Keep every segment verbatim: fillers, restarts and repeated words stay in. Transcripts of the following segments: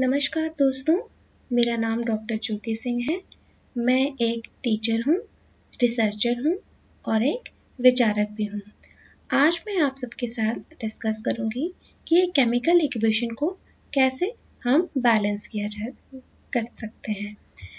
नमस्कार दोस्तों, मेरा नाम डॉक्टर ज्योति सिंह है। मैं एक टीचर हूँ, रिसर्चर हूँ और एक विचारक भी हूँ। आज मैं आप सबके साथ डिस्कस करूँगी कि ये केमिकल इक्वेशन को कैसे हम बैलेंस किया जा कर सकते हैं।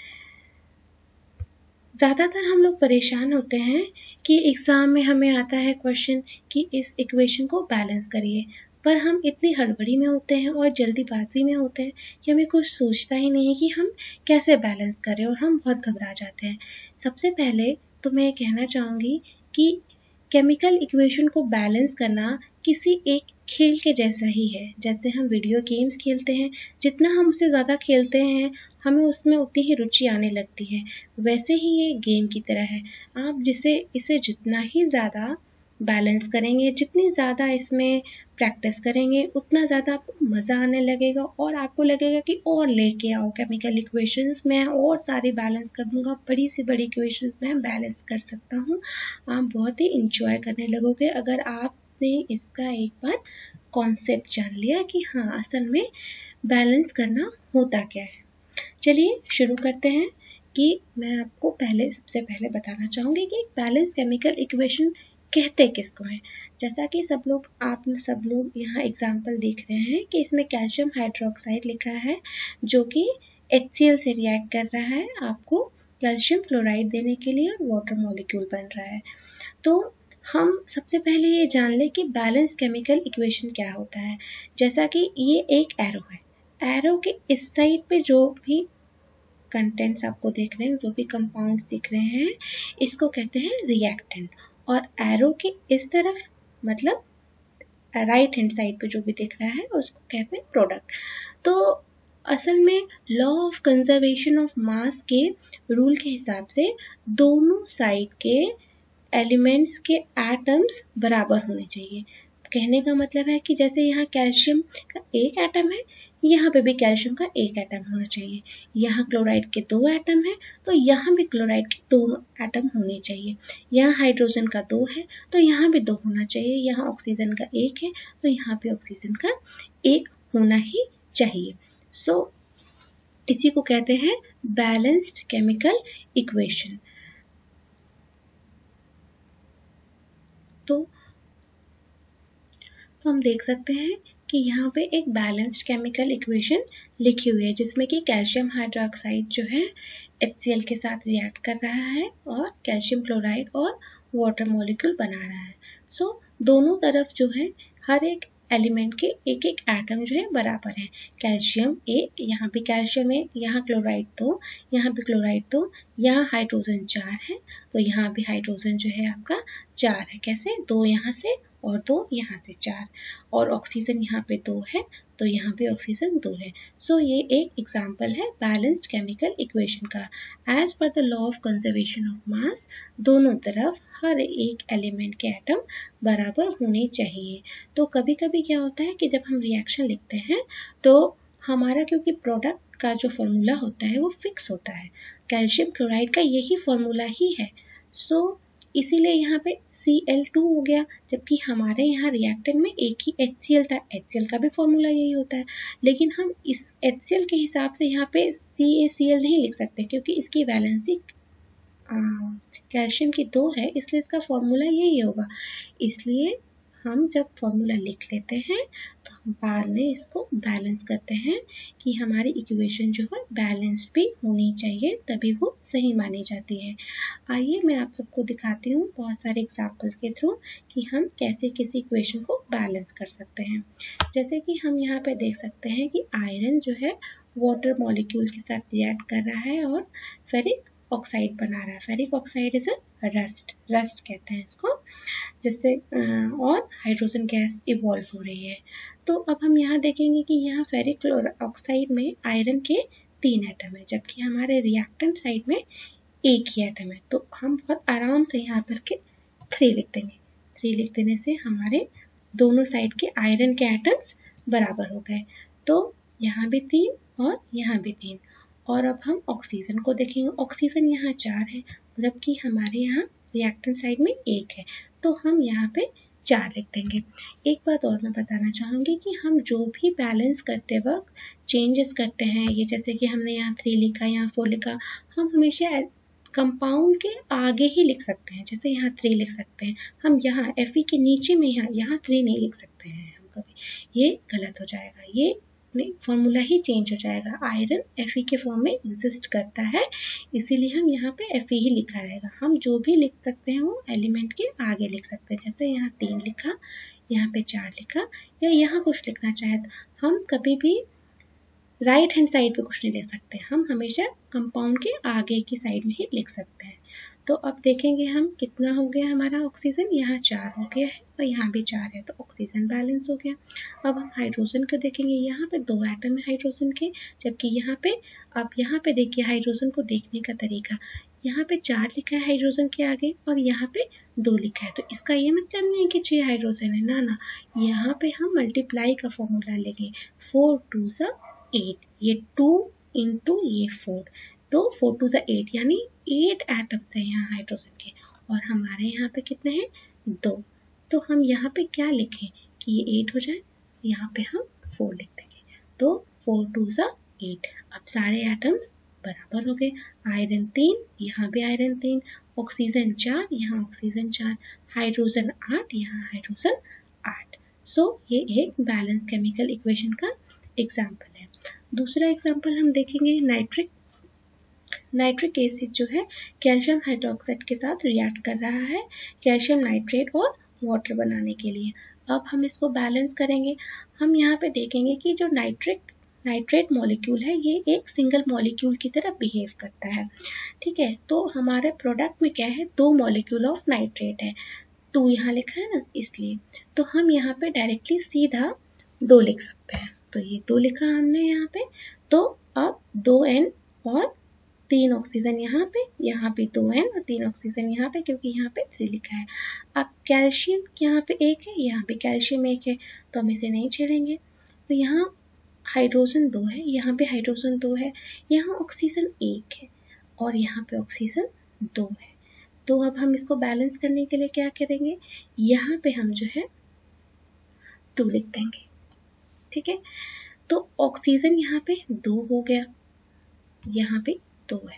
ज़्यादातर हम लोग परेशान होते हैं कि एग्ज़ाम में हमें आता है क्वेश्चन कि इस इक्वेशन को बैलेंस करिए, पर हम इतनी हड़बड़ी में होते हैं और जल्दीबाजी में होते हैं कि हमें कुछ सोचता ही नहीं है कि हम कैसे बैलेंस करें और हम बहुत घबरा जाते हैं। सबसे पहले तो मैं कहना चाहूँगी कि केमिकल इक्वेशन को बैलेंस करना किसी एक खेल के जैसा ही है। जैसे हम वीडियो गेम्स खेलते हैं, जितना हम उससे ज़्यादा खेलते हैं हमें उसमें उतनी ही रुचि आने लगती है। वैसे ही ये गेम की तरह है। आप जिसे इसे जितना ही ज़्यादा बैलेंस करेंगे, जितनी ज़्यादा इसमें प्रैक्टिस करेंगे, उतना ज़्यादा आपको मज़ा आने लगेगा और आपको लगेगा कि और लेके आओ केमिकल इक्वेशंस, मैं और सारी बैलेंस कर दूंगा, बड़ी से बड़ी इक्वेशंस मैं बैलेंस कर सकता हूँ। आप बहुत ही इंजॉय करने लगोगे अगर आपने इसका एक बार कॉन्सेप्ट जान लिया कि हाँ असल में बैलेंस करना होता क्या है। चलिए शुरू करते हैं कि मैं आपको पहले सबसे पहले बताना चाहूँगी कि बैलेंस केमिकल इक्वेशन कहते किसको हैं। जैसा कि सब लोग आप सब लोग यहाँ एग्जाम्पल देख रहे हैं कि इसमें कैल्शियम हाइड्रोक्साइड लिखा है जो कि एच सी एल से रिएक्ट कर रहा है आपको कैल्शियम क्लोराइड देने के लिए और वाटर मॉलिक्यूल बन रहा है। तो हम सबसे पहले ये जान लें कि बैलेंस केमिकल इक्वेशन क्या होता है। जैसा कि ये एक एरो है, एरो के इस साइड पे जो भी कंटेंट्स आपको देख रहे हैं, जो भी कंपाउंड्स दिख रहे हैं, इसको कहते हैं रिएक्टेंट, और एरो के इस तरफ मतलब राइट हैंड साइड पे जो भी दिख रहा है उसको कहते हैं प्रोडक्ट। तो असल में law of conservation of mass के रूल के हिसाब से दोनों साइड के एलिमेंट्स के एटम्स बराबर होने चाहिए। कहने का मतलब है कि जैसे यहाँ कैल्शियम का एक एटम है, यहाँ पे भी कैल्शियम का एक एटम होना चाहिए। यहाँ क्लोराइड के दो एटम है तो यहाँ भी क्लोराइड के दो एटम होने चाहिए। यहाँ हाइड्रोजन का दो है तो यहाँ भी दो होना चाहिए। यहाँ ऑक्सीजन का एक है तो यहाँ पे ऑक्सीजन का एक होना ही चाहिए। सो so, इसी को कहते हैं बैलेंस्ड केमिकल इक्वेशन। तो तो हम देख सकते हैं कि यहाँ पे एक बैलेंस्ड केमिकल इक्वेशन लिखी हुई है जिसमें कि कैल्शियम हाइड्रोक्साइड जो है एच सी एल के साथ रिएक्ट कर रहा है और कैल्शियम क्लोराइड और वाटर मॉलिक्यूल बना रहा है। सो so, दोनों तरफ जो है हर एक एलिमेंट के एक एक एटम जो है बराबर है। कैल्शियम एक, यहाँ भी कैल्शियम एक, यहाँ क्लोराइड दो, यहाँ भी क्लोराइड दो, यहाँ हाइड्रोजन चार है तो यहाँ भी हाइड्रोजन जो है आपका चार है। कैसे? दो यहाँ से और दो यहाँ से चार, और ऑक्सीजन यहाँ पे दो है तो यहाँ पे ऑक्सीजन दो है। सो so, ये एक एग्जाम्पल है बैलेंस्ड केमिकल इक्वेशन का। As per the law of conservation of mass, दोनों तरफ हर एक एलिमेंट के एटम बराबर होने चाहिए। तो कभी कभी क्या होता है कि जब हम रिएक्शन लिखते हैं तो हमारा क्योंकि प्रोडक्ट का जो फॉर्मूला होता है वो फिक्स होता है, कैल्शियम क्लोराइड का यही फॉर्मूला ही है। सो so, इसीलिए यहाँ पे सी एल टू हो गया, जबकि हमारे यहाँ रिएक्टेंट में एक ही एच सी एल था। एच सी एल का भी फॉर्मूला यही होता है, लेकिन हम इस एच सी एल के हिसाब से यहाँ पे सी ए सी एल नहीं लिख सकते क्योंकि इसकी वैलेंसी कैल्शियम की दो है, इसलिए इसका फॉर्मूला यही होगा। इसलिए हम जब फॉर्मूला लिख लेते हैं तो हम बाद में इसको बैलेंस करते हैं कि हमारी इक्वेशन जो है बैलेंस्ड भी होनी चाहिए, तभी वो सही मानी जाती है। आइए मैं आप सबको दिखाती हूँ बहुत सारे एग्जाम्पल्स के थ्रू कि हम कैसे किसी इक्वेशन को बैलेंस कर सकते हैं। जैसे कि हम यहाँ पे देख सकते हैं कि आयरन जो है वाटर मॉलिक्यूल के साथ रिएक्ट कर रहा है और फेरिक ऑक्साइड बना रहा है। Ferric oxide is a rust, rust कहते हैं इसको, जिससे और हाइड्रोजन गैस इवॉल्व हो रही है। तो अब हम यहाँ देखेंगे कि यहाँ फेरिक ऑक्साइड में आयरन के तीन एटम है, जबकि हमारे रिएक्टेंट साइड में एक ही एटम है। तो हम बहुत आराम से यहाँ पर के थ्री लिख देंगे। थ्री लिख देने से हमारे दोनों साइड के आयरन के एटम्स बराबर हो गए। तो यहाँ भी तीन और यहाँ भी तीन। और अब हम ऑक्सीजन को देखेंगे। ऑक्सीजन यहाँ चार है जबकि हमारे यहाँ रिएक्टेंट साइड में एक है, तो हम यहाँ पे चार लिख देंगे। एक बात और मैं बताना चाहूँगी कि हम जो भी बैलेंस करते वक्त चेंजेस करते हैं, ये जैसे कि हमने यहाँ थ्री लिखा, यहाँ फोर लिखा, हम हमेशा कंपाउंड के आगे ही लिख सकते हैं। जैसे यहाँ थ्री लिख सकते हैं, हम यहाँ एफ ई के नीचे में यहाँ यहाँ थ्री नहीं लिख सकते हैं हम कभी, ये गलत हो जाएगा, ये फॉर्मूला ही चेंज हो जाएगा। आयरन एफ ई के फॉर्म में एग्जिस्ट करता है, इसीलिए हम यहाँ पे एफ ई ही लिखा रहेगा। हम जो भी लिख सकते हैं वो एलिमेंट के आगे लिख सकते हैं। जैसे यहाँ तीन लिखा, यहाँ पे चार लिखा, या यहाँ कुछ लिखना चाहे तो हम कभी भी राइट हैंड साइड पे कुछ नहीं लिख सकते, हम हमेशा कंपाउंड के आगे की साइड में ही लिख सकते हैं। तो अब देखेंगे हम कितना हो गया हमारा ऑक्सीजन, यहाँ चार हो गया है और यहाँ भी चार है, तो ऑक्सीजन बैलेंस हो गया। अब हम हाइड्रोजन को देखेंगे, यहाँ पे दो एटम है हाइड्रोजन के, जबकि यहाँ पे, अब यहाँ पे देखिए हाइड्रोजन को देखने का तरीका, यहाँ पे चार लिखा है हाइड्रोजन के आगे और यहाँ पे दो लिखा है, तो इसका ये मतलब नहीं है कि छह हाइड्रोजन है, ना ना, यहाँ पे हम मल्टीप्लाई का फॉर्मूला लेंगे, फोर टू सा एट, ये टू इंटू ये फोर, तो फोर टू सा एट, यानी एट एटम्स है यहाँ हाइड्रोजन के, और हमारे यहाँ पे कितने हैं, दो। तो हम यहाँ पे क्या लिखें कि ये एट हो जाए, यहाँ पे हम फोर लिख देंगे, तो फोर टू सा एट। अब सारे एटम्स बराबर हो गए, आयरन तीन, यहाँ भी आयरन तीन, ऑक्सीजन चार, यहाँ ऑक्सीजन चार, हाइड्रोजन आठ, यहाँ हाइड्रोजन आठ। सो ये एक बैलेंस केमिकल इक्वेशन का एग्जाम्पल है। दूसरा एग्जाम्पल हम देखेंगे नाइट्रिक नाइट्रिक एसिड जो है कैल्शियम हाइड्रोक्साइड के साथ रिएक्ट कर रहा है कैल्शियम नाइट्रेट और वाटर बनाने के लिए। अब हम इसको बैलेंस करेंगे। हम यहाँ पे देखेंगे कि जो नाइट्रिक नाइट्रेट मॉलिक्यूल है ये एक सिंगल मॉलिक्यूल की तरह बिहेव करता है, ठीक है। तो हमारे प्रोडक्ट में क्या है, दो मॉलिक्यूल ऑफ नाइट्रेट है, टू यहाँ लिखा है ना, इसलिए तो हम यहाँ पे डायरेक्टली सीधा दो लिख सकते हैं। तो ये दो लिखा हमने यहाँ पे, तो अब दो एन और तीन ऑक्सीजन यहाँ पे, यहाँ पे दो एन और तीन ऑक्सीजन यहाँ पे, क्योंकि यहाँ पे थ्री लिखा है। अब कैल्शियम यहाँ पे एक है, यहाँ पे कैल्शियम एक है, तो हम इसे नहीं छेड़ेंगे। तो यहाँ हाइड्रोजन दो है, यहाँ पे हाइड्रोजन दो है, यहाँ ऑक्सीजन एक है और यहाँ पे ऑक्सीजन दो है। तो अब हम इसको बैलेंस करने के लिए क्या करेंगे, यहाँ पे हम जो है टू लिख देंगे, ठीक है। तो ऑक्सीजन यहाँ पे दो हो गया, यहाँ पे दो है।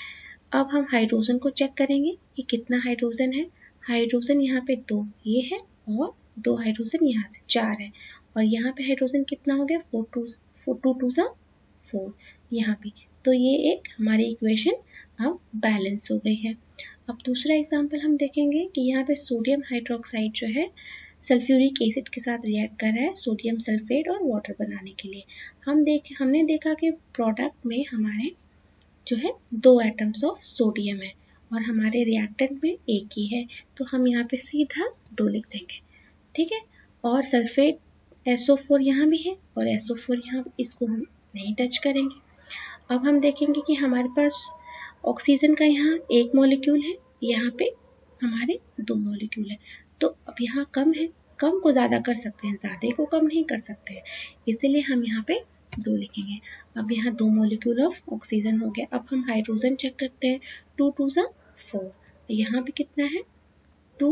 अब हम हाइड्रोजन को चेक करेंगे कि कितना हाइड्रोजन है। हाइड्रोजन यहाँ पे दो ये है और दो हाइड्रोजन यहाँ से चार है, और यहाँ पे हाइड्रोजन कितना हो गया, four two four two two सा फोर यहाँ पे। तो ये एक हमारी इक्वेशन अब बैलेंस हो गई है। अब दूसरा एग्जाम्पल हम देखेंगे कि यहाँ पे सोडियम हाइड्रोक्साइड जो है सल्फ्यूरिक एसिड के साथ रिएक्ट कर रहा है सोडियम सल्फेट और वाटर बनाने के लिए। हम देख हमने देखा कि प्रोडक्ट में हमारे जो है दो एटम्स ऑफ सोडियम है और हमारे रिएक्टेंट में एक ही है, तो हम यहाँ पे सीधा दो लिख देंगे, ठीक है। और सल्फेट एस ओ फोर यहाँ भी है और एस ओ फोर यहाँ, इसको हम नहीं टच करेंगे। अब हम देखेंगे कि हमारे पास ऑक्सीजन का यहाँ एक मॉलिक्यूल है, यहाँ पे हमारे दो मॉलिक्यूल है, तो अब यहाँ कम है, कम को ज़्यादा कर सकते हैं, ज़्यादा को कम नहीं कर सकते हैं, इसीलिए हम यहाँ पे दो लिखेंगे। अब यहाँ दो मॉलिक्यूल ऑफ ऑक्सीजन हो गया। अब हम हाइड्रोजन चेक करते हैं, टू टू सा फोर, यहाँ पे कितना है, टू,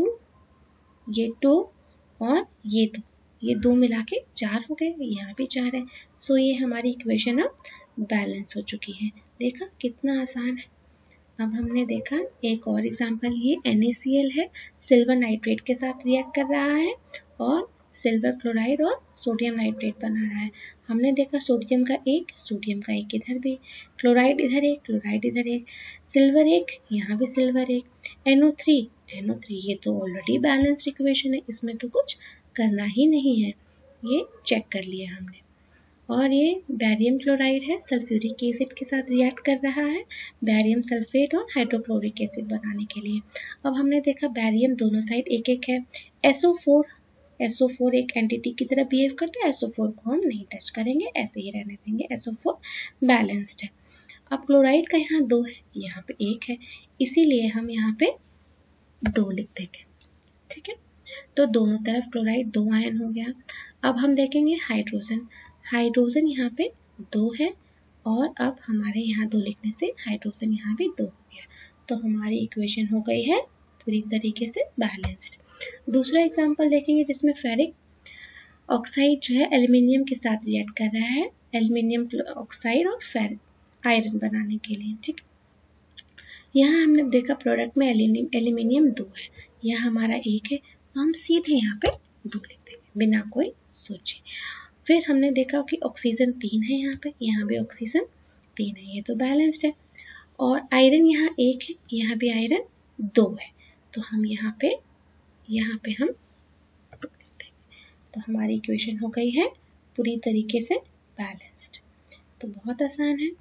ये टू और ये दो, ये दो मिला के चार हो गए, यहाँ भी चार है। सो ये हमारी इक्वेशन अब बैलेंस हो चुकी है। देखा कितना आसान है। अब हमने देखा एक और एग्जांपल, ये एन ए सी एल है, सिल्वर नाइट्रेट के साथ रिएक्ट कर रहा है और सिल्वर क्लोराइड और सोडियम नाइट्रेट बना रहा है। हमने देखा सोडियम का एक, सोडियम का एक इधर भी, क्लोराइड इधर एक, क्लोराइड इधर एक, सिल्वर एक, यहाँ भी सिल्वर एक, N O three, N O three, ये तो ऑलरेडी बैलेंस्ड इक्वेशन है, इसमें तो कुछ करना ही नहीं है, ये चेक कर लिया हमने। और ये बैरियम क्लोराइड है, सल्फ्यूरिक एसिड के साथ रिएक्ट कर रहा है बैरियम सल्फेट और हाइड्रोक्लोरिक एसिड बनाने के लिए। अब हमने देखा बैरियम दोनों साइड एक एक है, S O four, S O four एक एंटिटी की तरह बिहेव करता है, एस ओ फोर को हम नहीं टच करेंगे, ऐसे ही रहने देंगे, एस ओ फोर बैलेंस्ड है। अब क्लोराइड का यहाँ दो है, यहाँ पे एक है, इसीलिए हम यहाँ पे दो लिख देंगे, ठीक है। तो दोनों तरफ क्लोराइड दो आयन हो गया। अब हम देखेंगे हाइड्रोजन, हाइड्रोजन यहाँ पे दो है और अब हमारे यहाँ दो लिखने से हाइड्रोजन यहाँ भी दो हो गया, तो हमारी इक्वेशन हो गई है पूरी तरीके से बैलेंस्ड। दूसरा एग्जांपल देखेंगे जिसमें फेरिक ऑक्साइड जो है एल्युमिनियम के साथ रिएक्ट कर रहा है, एल्युमिनियम ऑक्साइड और फेरिक आयरन बनाने के लिए। ठीक, यहाँ हमने देखा प्रोडक्ट में एल्युमिनियम दो है, यहाँ हमारा एक है, तो हम सीधे यहाँ पे दो लिख देंगे बिना कोई सोचे। फिर हमने देखा कि ऑक्सीजन तीन है यहाँ पे, यहाँ भी ऑक्सीजन तीन है, ये तो बैलेंस्ड है। और आयरन यहाँ एक है, यहाँ भी आयरन दो है, तो हम यहाँ पे यहाँ पे हम दो लिख देंगे। तो हमारी इक्वेशन हो गई है पूरी तरीके से बैलेंस्ड। तो बहुत आसान है।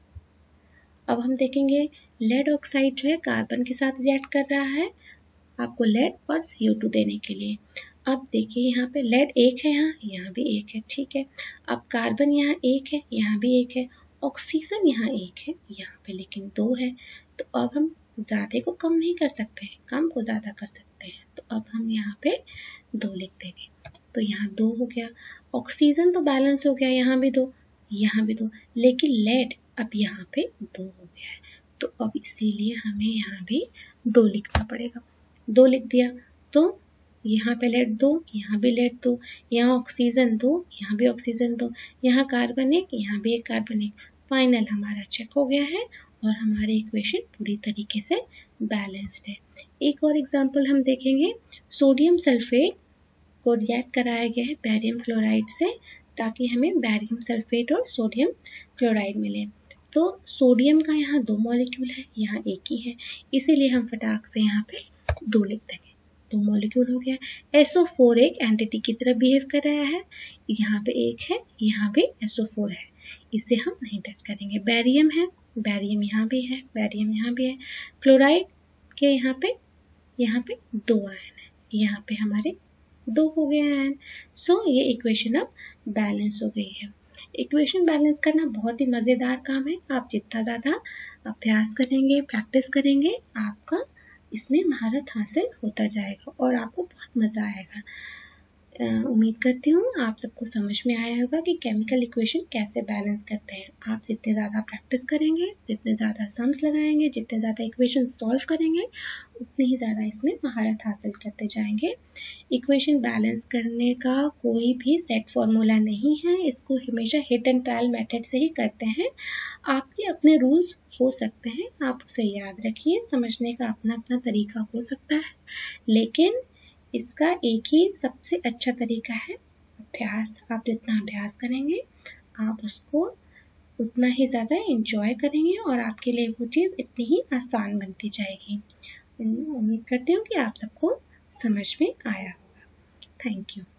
अब हम देखेंगे लेड ऑक्साइड जो है कार्बन के साथ रिएक्ट कर रहा है आपको लेड और सी ओ टू देने के लिए। अब देखिए यहाँ पे लेड एक है, यहाँ यहाँ भी एक है, ठीक है। अब कार्बन यहाँ एक है, यहाँ भी एक है, ऑक्सीजन यहाँ एक है, यहाँ पे लेकिन दो है। तो अब हम ज़्यादा को कम नहीं कर सकते हैं, कम को ज़्यादा कर सकते हैं। तो अब हम यहाँ पे दो लिख देंगे, तो यहाँ दो हो गया। ऑक्सीजन तो बैलेंस हो गया, यहाँ भी दो, यहाँ भी दो, लेकिन लेड अब यहाँ पे दो हो गया है, तो अब इसीलिए हमें यहाँ भी दो लिखना पड़ेगा। दो लिख दिया, तो यहाँ पे लेड दो, यहाँ भी लेड दो, यहाँ ऑक्सीजन दो, यहाँ भी ऑक्सीजन दो, यहाँ कार्बन एक, यहाँ भी एक कार्बन एक। फाइनल हमारा चेक हो गया है और हमारी इक्वेशन पूरी तरीके से बैलेंस्ड है। एक और एग्जांपल हम देखेंगे, सोडियम सल्फेट को रिएक्ट कराया गया है बैरियम क्लोराइड से, ताकि हमें बैरियम सल्फेट और सोडियम क्लोराइड मिले। तो सोडियम का यहाँ दो मॉलिक्यूल है, यहाँ एक ही है, इसीलिए हम फटाक से यहाँ पे दो लिख देंगे, दो मॉलिक्यूल हो गया। एस ओ फोर एक एंटिटी की तरह बिहेव कर रहा है, यहाँ पे एक है, यहाँ भी एस ओ फोर है, इसे हम नहीं टच करेंगे। बैरियम है, बैरियम यहाँ भी है, बैरियम यहाँ भी है। क्लोराइड के यहाँ पे यहाँ पे दो आयन है, यहाँ पे हमारे दो हो गए आयन। सो ये इक्वेशन अब बैलेंस हो गई है। इक्वेशन बैलेंस करना बहुत ही मज़ेदार काम है। आप जितना ज़्यादा अभ्यास करेंगे, प्रैक्टिस करेंगे, आपका इसमें महारत हासिल होता जाएगा और आपको बहुत मज़ा आएगा। उम्मीद करती हूँ आप सबको समझ में आया होगा कि केमिकल इक्वेशन कैसे बैलेंस करते हैं। आप जितने ज़्यादा प्रैक्टिस करेंगे, जितने ज़्यादा सम्स लगाएंगे, जितने ज़्यादा इक्वेशन सॉल्व करेंगे, उतने ही ज़्यादा इसमें महारत हासिल करते जाएंगे। इक्वेशन बैलेंस करने का कोई भी सेट फॉर्मूला नहीं है, इसको हमेशा हिट एंड ट्रायल मेथड से ही करते हैं। आपके अपने रूल्स हो सकते हैं, आप उसे याद रखिए, समझने का अपना अपना तरीका हो सकता है, लेकिन इसका एक ही सबसे अच्छा तरीका है अभ्यास। आप जितना अभ्यास करेंगे, आप उसको उतना ही ज़्यादा एंजॉय करेंगे और आपके लिए वो चीज़ इतनी ही आसान बनती जाएगी। उम्मीद करती हूँ कि आप सबको समझ में आया होगा। Thank you.